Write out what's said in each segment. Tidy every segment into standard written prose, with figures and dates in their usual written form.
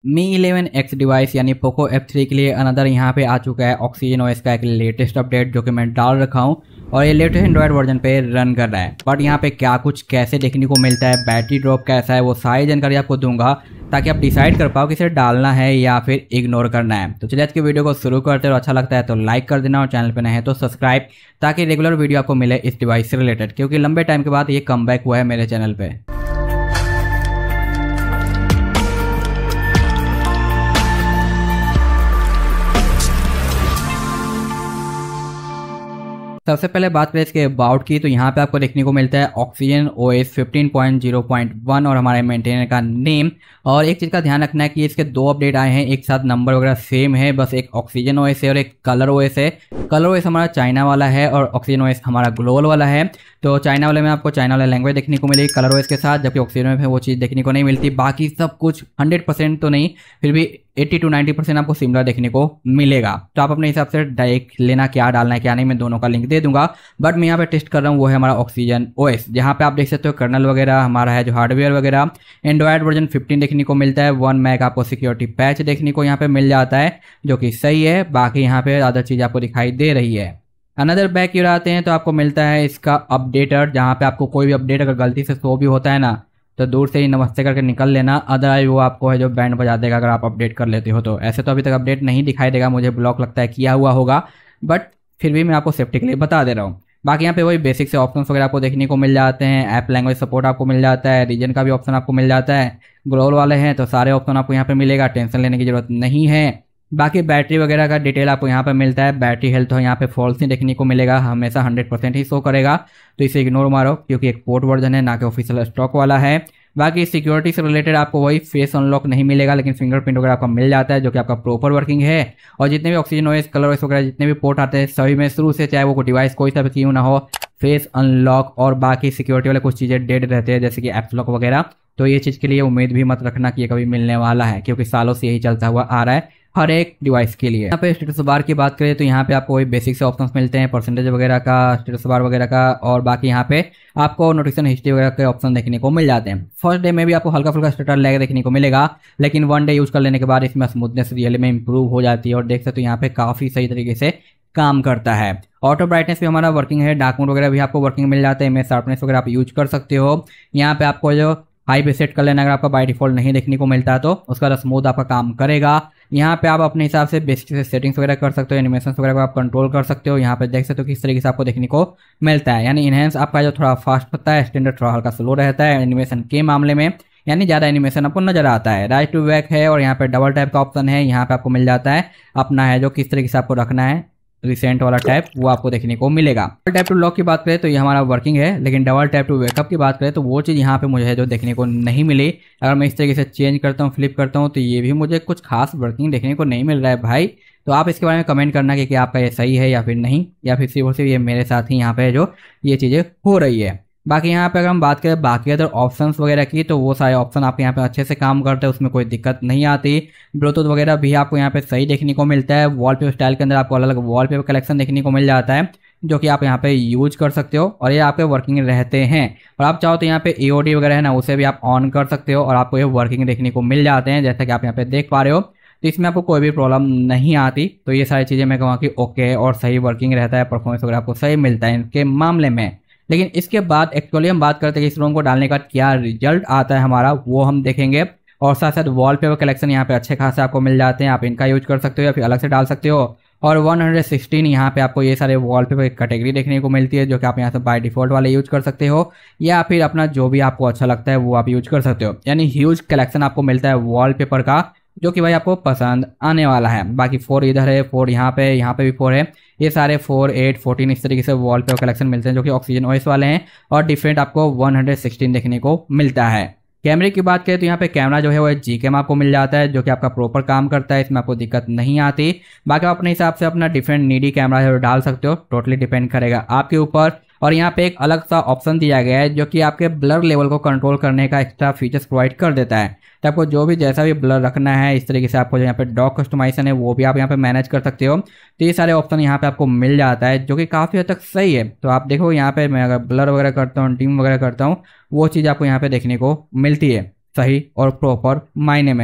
Mi 11X device यानी Poco F3 के लिए अनदर यहाँ पे आ चुका है ऑक्सीजन ओएस का एक लेटेस्ट अपडेट जो कि मैं डाल रखा हूँ और ये लेटेस्ट एंड्रॉयड वर्जन पे रन कर रहा है। बट यहाँ पे क्या कुछ कैसे देखने को मिलता है, बैटरी ड्रॉप कैसा है, वो सारी जानकारी आपको दूंगा ताकि आप डिसाइड कर पाओ कि इसे डालना है या फिर इग्नोर करना है। तो चलिए आज की वीडियो को शुरू करते हैं और अच्छा लगता है तो लाइक कर देना और चैनल पे नए हैं तो सब्सक्राइब, ताकि रेगुलर वीडियो आपको मिले इस डिवाइस से रिलेटेड, क्योंकि लंबे टाइम के बाद ये कमबैक हुआ है मेरे चैनल पे। सबसे पहले बात करें इसके अबाउट की, तो यहाँ पे आपको देखने को मिलता है ऑक्सीजन ओएस 15.0.1 और हमारे मेंटेनर का नेम। और एक चीज़ का ध्यान रखना है कि इसके दो अपडेट आए हैं, एक साथ नंबर वगैरह सेम है, बस एक ऑक्सीजन ओएस है और एक कलर ओएस है। कलर ओएस हमारा चाइना वाला है और ऑक्सीजन ओएस हमारा ग्लोबल वाला है। तो चाइना वाले में आपको चाइना वाला लैंग्वेज देखने को मिलेगी कलर ओएस के साथ, जबकि ऑक्सीजन में वो चीज़ देखने को नहीं मिलती। बाकी सब कुछ 100% तो नहीं, फिर भी 80 to 90% आपको सिमिलर देखने को मिलेगा। तो आप अपने हिसाब से डायरेक्ट लेना क्या डालना है क्या नहीं, मैं दोनों का लिंक दे दूंगा। बट मैं यहाँ पे टेस्ट कर रहा हूँ वो है हमारा ऑक्सीजन ओएस, जहाँ पे आप देख सकते हो कर्नल वगैरह हमारा है जो हार्डवेयर वगैरह। एंड्रॉयड वर्जन 15 देखने को मिलता है। 1 मैग आपको सिक्योरिटी पैच देखने को यहाँ पे मिल जाता है जो कि सही है। बाकी यहाँ पे अदर चीज़ आपको दिखाई दे रही है। अनदर बैक यूर आते हैं तो आपको मिलता है इसका अपडेटर, जहाँ पे आपको कोई भी अपडेट अगर गलती से शो भी होता है ना तो दूर से ही नमस्ते करके निकल लेना, अदरवाइज वो आपको है जो बैंड बजा देगा अगर आप अपडेट कर लेते हो तो। ऐसे तो अभी तक अपडेट नहीं दिखाई देगा, मुझे ब्लॉक लगता है किया हुआ होगा, बट फिर भी मैं आपको सेफ्टी के लिए बता दे रहा हूँ। बाकी यहाँ पे वही बेसिक से ऑप्शंस वगैरह आपको देखने को मिल जाते हैं। ऐप लैंग्वेज सपोर्ट आपको मिल जाता है, रीजन का भी ऑप्शन आपको मिल जाता है। ग्लोबल वाले हैं तो सारे ऑप्शन आपको यहाँ पे मिलेगा, टेंशन लेने की जरूरत नहीं है। बाकी बैटरी वगैरह का डिटेल आपको यहाँ पे मिलता है। बैटरी हेल्थ तो यहाँ पे फॉल्स ही देखने को मिलेगा, हमेशा 100% ही शो करेगा, तो इसे इग्नोर मारो क्योंकि एक पोर्ट वर्जन है ना कि ऑफिशियल स्टॉक वाला है। बाकी सिक्योरिटी से रिलेटेड आपको वही फेस अनलॉक नहीं मिलेगा, लेकिन फिंगरप्रिंट वगैरह आपका मिल जाता है जो कि आपका प्रॉपर वर्किंग है। और जितने भी ऑक्सीजन ओएस कलर ओएस वगैरह जितने भी पोर्ट आते हैं सभी में शुरू से, चाहे वो डिवाइस कोई सा भी क्यों ना हो, फेस अनलॉक और बाकी सिक्योरिटी वाले कुछ चीज़ें डेड रहते हैं जैसे कि एप्स लॉक वगैरह। तो ये चीज़ के लिए उम्मीद भी मत रखना कि ये कभी मिलने वाला है, क्योंकि सालों से यही चलता हुआ आ रहा है हर एक डिवाइस के लिए। यहाँ पे स्टेटस बार की बात करें तो यहाँ पे आपको वही बेसिक से ऑप्शंस मिलते हैं, परसेंटेज वगैरह का, स्टेटस बार वगैरह का, और बाकी यहाँ पे आपको नोटिफिकेशन हिस्ट्री वगैरह के ऑप्शन देखने को मिल जाते हैं। फर्स्ट डे में भी आपको हल्का फुल्का स्टेटस लैग देखने को मिलेगा, लेकिन 1 डे यूज कर लेने के बाद इसमें स्मूथनेस रियली में इंप्रूव हो जाती है और देख सकते हो यहाँ पे काफी सही तरीके से काम करता है। ऑटो ब्राइटनेस भी हमारा वर्किंग है, डार्क मोड वगैरह भी आपको वर्किंग मिल जाते हैं, इमेज शार्पनेस वगैरह आप यूज कर सकते हो। यहाँ पे आपको जो हाई पे सेट कर लेना, अगर आपका बाय डिफॉल्ट नहीं देखने को मिलता है तो उसका स्मूथ आपका काम करेगा। यहाँ पे आप अपने हिसाब से बेसिक से सेटिंग्स वगैरह कर सकते हो, एनिमेशन वगैरह को आप कंट्रोल कर सकते हो। यहाँ पे देख सकते हो किस तरीके से आपको देखने को मिलता है, यानी इनहेंस आपका जो थोड़ा फास्ट होता है, स्टैंडर्ड थोड़ा हल्का स्लो रहता है एनिमेशन के मामले में, यानी ज़्यादा एनिमेशन आपको नजर आता है। राइट टू बैक है और यहाँ पे डबल टैप का ऑप्शन है, यहाँ पे आपको मिल जाता है अपना है जो किस तरीके से आपको रखना है, रिसेंट वाला टैप वो आपको देखने को मिलेगा। डबल टैप टू लॉक की बात करें तो ये हमारा वर्किंग है, लेकिन डबल टैप टू वेकअप की बात करें तो वो चीज़ यहाँ पे मुझे है जो देखने को नहीं मिली। अगर मैं इस तरीके से चेंज करता हूँ, फ्लिप करता हूँ, तो ये भी मुझे कुछ खास वर्किंग देखने को नहीं मिल रहा है भाई। तो आप इसके बारे में कमेंट करना कि आपका ये सही है या फिर नहीं, या फिर सिर्फ और सिर्फ ये मेरे साथ ही यहाँ पे जो ये चीज़ें हो रही है। बाकी यहाँ पे अगर हम बात करें बाकी अदर ऑप्शंस वगैरह की तो वो सारे ऑप्शन आपके यहाँ पे अच्छे से काम करते हैं, उसमें कोई दिक्कत नहीं आती। ब्लूटूथ वगैरह भी आपको यहाँ पे सही देखने को मिलता है। वॉलपेपर स्टाइल के अंदर आपको अलग अलग वॉलपेपर कलेक्शन देखने को मिल जाता है जो कि आप यहाँ पे यूज कर सकते हो और ये आपके वर्किंग रहते हैं। और आप चाहो तो यहाँ पे AOD वगैरह है ना, उसे भी आप ऑन कर सकते हो और आपको ये वर्किंग देखने को मिल जाते हैं, जैसा कि आप यहाँ पे देख पा रहे हो। तो इसमें आपको कोई भी प्रॉब्लम नहीं आती। तो ये सारी चीज़ें मैं कहूँगा कि ओके और सही वर्किंग रहता है, परफॉर्मेंस वगैरह आपको सही मिलता है इनके मामले में। लेकिन इसके बाद एक्चुअली हम बात करते हैं कि इस रोम को डालने के बाद क्या रिजल्ट आता है हमारा, वो हम देखेंगे। और साथ साथ वॉलपेपर कलेक्शन यहाँ पे अच्छे खासे आपको मिल जाते हैं, आप इनका यूज कर सकते हो या फिर अलग से डाल सकते हो। और 116 यहाँ पे आपको ये सारे वॉलपेपर कैटेगरी देखने को मिलती है जो कि आप यहाँ से बाय डिफॉल्ट वाले यूज कर सकते हो, या फिर अपना जो भी आपको अच्छा लगता है वो आप यूज कर सकते हो। यानी ह्यूज कलेक्शन आपको मिलता है वॉलपेपर का, जो कि भाई आपको पसंद आने वाला है। बाकी 4 इधर है, 4 यहाँ पे भी 4 है, ये सारे 4, 8, 14 इस तरीके से वॉलपेपर कलेक्शन मिलते हैं जो कि ऑक्सीजन ओएस वाले हैं। और डिफरेंट आपको 116 देखने को मिलता है। कैमरे की बात करें तो यहाँ पे कैमरा जो है वो Gcam आपको मिल जाता है जो कि आपका प्रॉपर काम करता है, इसमें आपको दिक्कत नहीं आती। बाकी आप अपने हिसाब से अपना डिफरेंट नीडी कैमरा है वो डाल सकते हो, टोटली डिपेंड करेगा आपके ऊपर। और यहाँ पे एक अलग सा ऑप्शन दिया गया है जो कि आपके ब्लर लेवल को कंट्रोल करने का एक्स्ट्रा फीचर्स प्रोवाइड कर देता है। तो आपको जो भी जैसा भी ब्लर रखना है इस तरीके से आपको जो यहाँ पे डॉक कस्टमाइजेशन है वो भी आप यहाँ पे मैनेज कर सकते हो। तो ये सारे ऑप्शन यहाँ पे आपको मिल जाता है जो कि काफ़ी हद तक सही है। तो आप देखो यहाँ पे मैं अगर ब्लर वगैरह करता हूँ, डिम वगैरह करता हूँ, वो चीज़ आपको यहाँ पे देखने को मिलती है सही और प्रॉपर मायने में।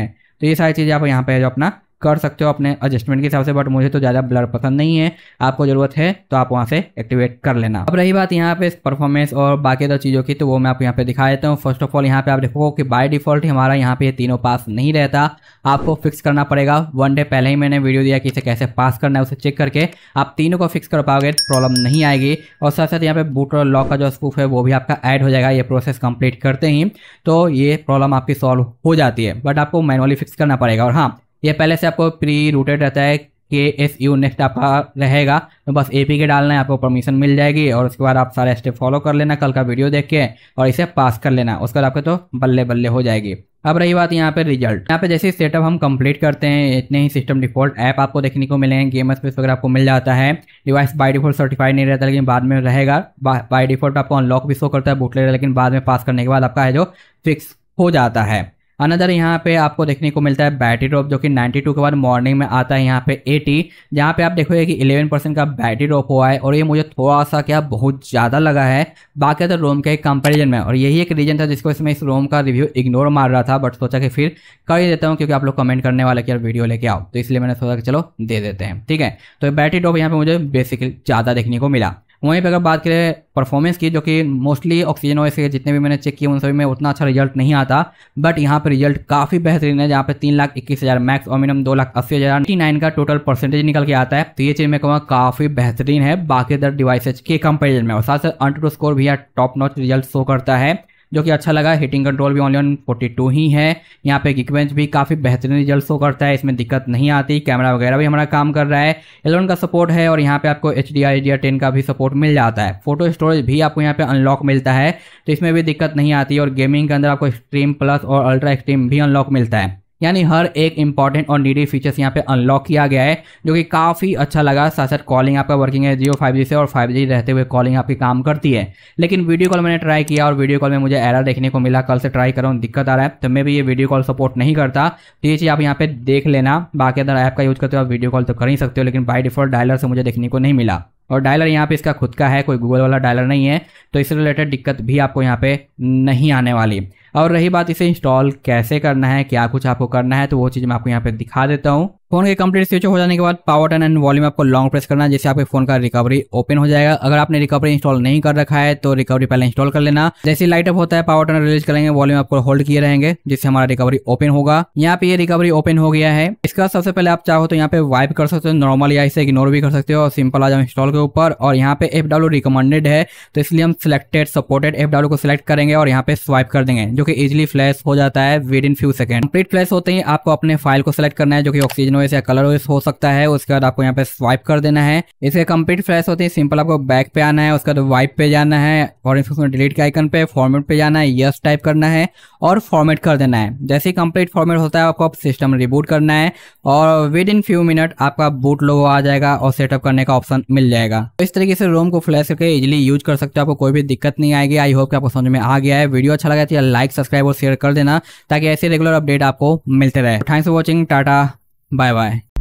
तो ये सारी चीज़ें आप यहाँ पे जो अपना कर सकते हो अपने एडजस्टमेंट के हिसाब से, बट मुझे तो ज़्यादा ब्लर पसंद नहीं है। आपको ज़रूरत है तो आप वहाँ से एक्टिवेट कर लेना। अब रही बात यहाँ पे परफॉर्मेंस और बाकी दो चीज़ों की, तो वो मैं आपको यहाँ पे दिखा देता हूँ। फर्स्ट ऑफ ऑल यहाँ पे आप देखो कि बाय डिफॉल्ट हमारा यहाँ पे ये तीनों पास नहीं रहता, आपको फिक्स करना पड़ेगा। 1 डे पहले ही मैंने वीडियो दिया कि इसे कैसे पास करना है, उसे चेक करके आप तीनों को फिक्स कर पाओगे, प्रॉब्लम नहीं आएगी। और साथ साथ यहाँ पे बूट और लॉक का जो स्कूप है वो भी आपका ऐड हो जाएगा ये प्रोसेस कंप्लीट करते ही, तो ये प्रॉब्लम आपकी सॉल्व हो जाती है। बट आपको मैनुअली फिक्स करना पड़ेगा। और हाँ, ये पहले से आपको प्री रूटेड रहता है कि SU नेक्स्ट आपका रहेगा, तो बस APK डालना है, आपको परमिशन मिल जाएगी और उसके बाद आप सारे स्टेप फॉलो कर लेना कल का वीडियो देख के और इसे पास कर लेना। उसके बाद आपके तो बल्ले बल्ले हो जाएगी। अब रही बात यहाँ पे रिजल्ट, यहाँ पे जैसे सेटअप हम कंप्लीट करते हैं इतने ही सिस्टम डिफॉल्ट ऐप आपको देखने को मिलेंगे, गेम स्पेस वगैरह आपको मिल जाता है। डिवाइस बाय डिफॉल्ट सर्टिफाइड नहीं रहता लेकिन बाद में रहेगा। बाय डिफॉल्ट आपको अनलॉक भी शो करता है बूटलेगर, लेकिन बाद में पास करने के बाद आपका है जो फिक्स हो जाता है। अनदर यहाँ पे आपको देखने को मिलता है बैटरी ड्रॉप, जो कि 92 के बाद मॉर्निंग में आता है यहाँ पे 80, जहाँ पे आप देखोगे कि 11% का बैटरी ड्रॉप हुआ है। और ये मुझे थोड़ा सा क्या बहुत ज़्यादा लगा है बाकी तो रोम के कंपैरिजन में, और यही एक रीजन था जिसको इसमें इस रोम का रिव्यू इग्नोर मार रहा था, बट सोचा कि फिर कर ही देता हूँ क्योंकि आप लोग कमेंट करने वाले कि यार वीडियो लेके आओ, तो इसलिए मैंने सोचा कि चलो दे देते हैं। ठीक है, तो बैटरी ड्रॉप यहाँ पे मुझे बेसिकली ज़्यादा देखने को मिला। वहीं पर अगर बात करें परफॉर्मेंस की, जो कि मोस्टली ऑक्सीजन ओएस के जितने भी मैंने चेक किए उन सभी में उतना अच्छा रिजल्ट नहीं आता, बट यहाँ पे रिजल्ट काफ़ी बेहतरीन है, जहाँ पे 3,21,000 मैक्स और मिनिमम 2,80,000 99 का टोटल परसेंटेज निकल के आता है। तो ये चीज़ मैं कहूँगा काफ़ी बेहतरीन है बाकी अदर डिवाइसेज के कंपेरिजन में। और साथ साथ AnTuTu स्कोर भी टॉप नॉच रिजल्ट शो करता है, जो कि अच्छा लगा। हिटिंग कंट्रोल भी ओनली ऑन 42 ही है। यहाँ पे Geekbench भी काफ़ी बेहतरीन रिजल्ट शो करता है, इसमें दिक्कत नहीं आती। कैमरा वगैरह भी हमारा काम कर रहा है। एलोन का सपोर्ट है और यहाँ पे आपको HDR10 का भी सपोर्ट मिल जाता है। फोटो स्टोरेज भी आपको यहाँ पे अनलॉक मिलता है, तो इसमें भी दिक्कत नहीं आती। और गेमिंग के अंदर आपको एक्सट्रीम प्लस और अल्ट्रा एक्सट्रीम भी अनलॉक मिलता है, यानी हर एक इंपॉर्टेंट और नीडी फीचर्स यहाँ पे अनलॉक किया गया है, जो कि काफ़ी अच्छा लगा। साथ साथ कॉलिंग आपका वर्किंग है Jio 5G से, और 5G रहते हुए कॉलिंग आपकी काम करती है। लेकिन वीडियो कॉल मैंने ट्राई किया और वीडियो कॉल में मुझे एरर देखने को मिला। कल से ट्राई कर रहा हूँ, दिक्कत आ रहा है, तो मैं भी ये वीडियो कॉल सपोर्ट नहीं करता, तो ये चीज़ आप यहाँ पे देख लेना। बाकी अदर ऐप का यूज़ करते हो आप वीडियो कॉल तो कर ही सकते हो, लेकिन बाय डिफॉल्ट डायलर से मुझे देखने को नहीं मिला। और डायलर यहाँ पे इसका खुद का है, कोई गूगल वाला डायलर नहीं है, तो इससे रिलेटेड दिक्कत भी आपको यहाँ पे नहीं आने वाली। और रही बात इसे इंस्टॉल कैसे करना है, क्या कुछ आपको करना है, तो वो चीज़ मैं आपको यहाँ पे दिखा देता हूँ। फोन के कंप्लीट स्विच हो जाने के बाद पावर बटन एंड वॉल्यूम आपको लॉन्ग प्रेस करना है, जिससे आपके फोन का रिकवरी ओपन हो जाएगा। अगर आपने रिकवरी इंस्टॉल नहीं कर रखा है तो रिकवरी पहले इंस्टॉल कर लेना। जैसे लाइट अप होता है पावर बटन रिलीज करेंगे, वॉल्यूम आपको होल्ड किए रहेंगे, जिससे हमारा रिकवरी ओपन होगा। यहाँ पे ये रिकवरी ओपन हो गया है। इसका सबसे पहले आप चाहो तो यहाँ पे वाइप कर सकते हो, नॉर्मल या इसे इग्नोर भी कर सकते हो, और सिंपल आ जाओ इंस्टॉल के ऊपर। और यहाँ पे FW रिकमेंडेड है, तो इसलिए हम सिलेक्टेड सपोर्टेड FW को सिलेक्ट करेंगे और यहाँ पे स्वाइप कर देंगे, जो कि इजिली फ्लैश हो जाता है within few second. Complete flash होते ही आपको अपने फाइल को सिलेक्ट करना है, जो कि ऑक्सीजन ओएस या कलर ओएस हो सकता है। उसके बाद आपको यहाँ पे स्वाइप कर देना है। इसके कंप्लीट फ्लैश होते ही सिंपल आपको बैक पे आना है, उसके बाद वाइप पे जाना है और इसमें डिलीट के आइकन पे फॉर्मेट पे जाना है, यस टाइप करना है और फॉर्मेट कर देना है। जैसे ही कंप्लीट फॉर्मेट होता है आपको सिस्टम रिबूट करना है और विद इन फ्यू मिनट आपका बूट लोगो आ जाएगा और सेटअप करने का ऑप्शन मिल जाएगा। तो इस तरीके से रोम को फ्लैश करके इजिली यूज कर सकते हो, आपको कोई भी दिक्कत नहीं आएगी। आई होप कि आपको समझ में आ गया है। वीडियो अच्छा लगा तो लाइक सब्सक्राइब और शेयर कर देना, ताकि ऐसे रेगुलर अपडेट आपको मिलते रहे। Thanks for watching, tata bye bye.